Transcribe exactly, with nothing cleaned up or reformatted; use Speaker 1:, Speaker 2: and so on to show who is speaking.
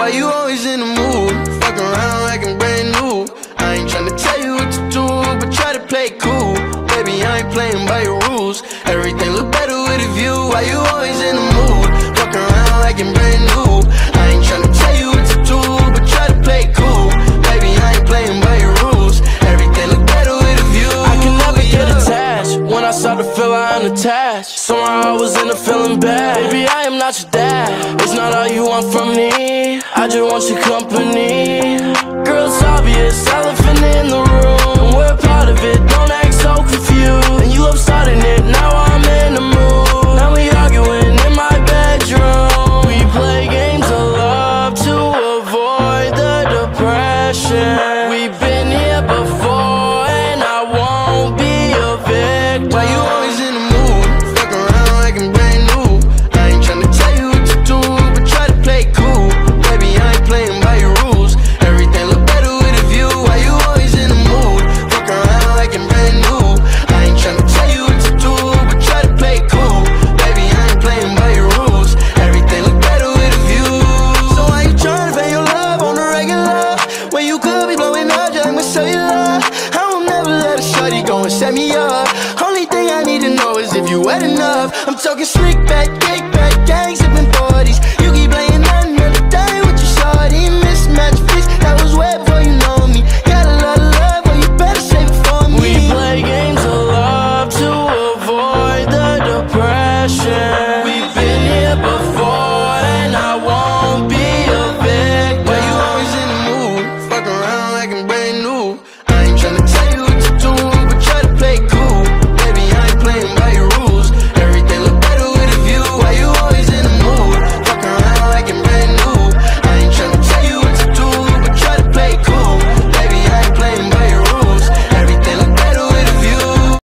Speaker 1: Why you always in the mood? Fuck around like I'm brand new. I ain't tryna tell you what to do, but try to play cool. Baby, I ain't playing by your rules. Everything look better with a view. Why you always in the mood? Fuck around like I'm brand new. I ain't tryna tell you what to do, but try to play cool. Baby, I ain't playing by your rules. Everything look better with a view.
Speaker 2: I can never get attached. When I start to feel I'm unattached, somehow I was in a feeling bad. Baby, I am not your dad. It's not all you want from me. I just want your company. Girl, it's obvious, elephant in the room. We're part of it, don't act so confused. And you love starting it, now I'm in the mood. Now we arguing in my bedroom. We play games of love to avoid the depression. We've been here before and I won't be a victim.
Speaker 1: Why you always in the mood? Fuck around like I'm brand new. I ain't tryna tell you what to do, but try to play cool. Baby, I ain't playing by your rules. Everything look better with a view. Why you always in the mood? Fuck around like I'm brand new. I ain't tryna tell you what to do, but try to play cool. Baby, I ain't playing by your rules. Everything look better with a view. So why you tryna pay your love on the regular when you could be blowing up just like my cellular? I will never let a shorty go and set me up. Only thing I need to know is if you wet enough. I'm talking slick back, kick back, gangs.